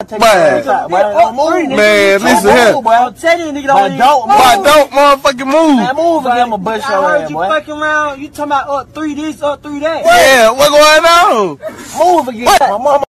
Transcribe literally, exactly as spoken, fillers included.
Take Man, shot, man, man, listen here. I'm telling you, nigga, don't don't, boy, don't motherfucking move. Man, move again, I'ma bust your ass, boy. I heard you fucking around. You talking about up three this, up three that. Yeah, what going on? Move again. My mama.